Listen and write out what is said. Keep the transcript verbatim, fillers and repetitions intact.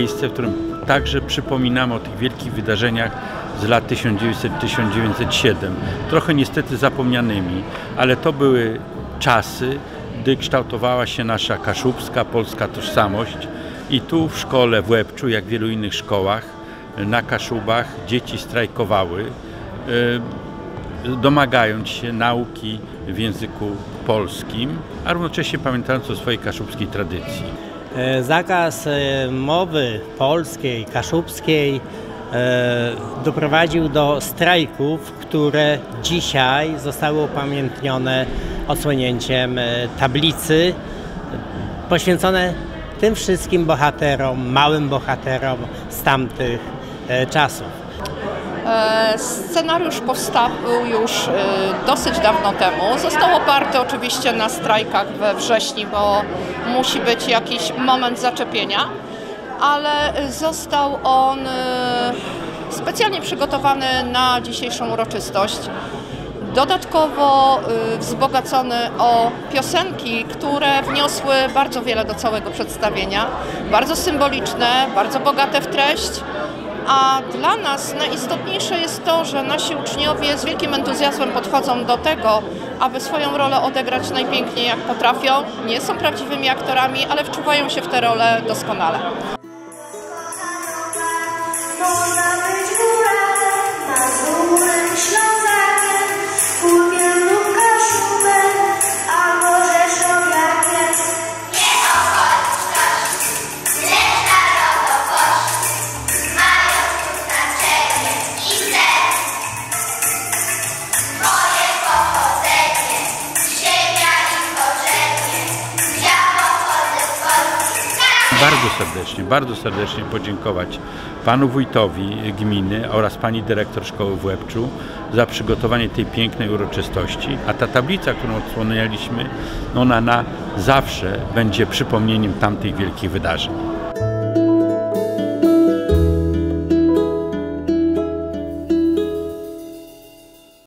miejsce, w którym także przypominamy o tych wielkich wydarzeniach z lat tysiąc dziewięćset do tysiąc dziewięćset siódmego. Trochę niestety zapomnianymi, ale to były czasy, gdy kształtowała się nasza kaszubska, polska tożsamość i tu w szkole w Łebczu, jak w wielu innych szkołach, na Kaszubach dzieci strajkowały, domagając się nauki w języku polskim, a równocześnie pamiętając o swojej kaszubskiej tradycji. Zakaz mowy polskiej, kaszubskiej doprowadził do strajków, które dzisiaj zostały upamiętnione odsłonięciem tablicy poświęcone tym wszystkim bohaterom, małym bohaterom z tamtych czasów. Scenariusz powstał już dosyć dawno temu. Został oparty oczywiście na strajkach we wrześniu, bo musi być jakiś moment zaczepienia, ale został on specjalnie przygotowany na dzisiejszą uroczystość. Dodatkowo wzbogacony o piosenki, które wniosły bardzo wiele do całego przedstawienia. Bardzo symboliczne, bardzo bogate w treść. A dla nas najistotniejsze jest to, że nasi uczniowie z wielkim entuzjazmem podchodzą do tego, aby swoją rolę odegrać najpiękniej jak potrafią. Nie są prawdziwymi aktorami, ale wczuwają się w tę rolę doskonale. Bardzo serdecznie, bardzo serdecznie podziękować panu wójtowi gminy oraz pani dyrektor szkoły w Łebczu za przygotowanie tej pięknej uroczystości, a ta tablica, którą odsłonialiśmy, ona na zawsze będzie przypomnieniem tamtych wielkich wydarzeń.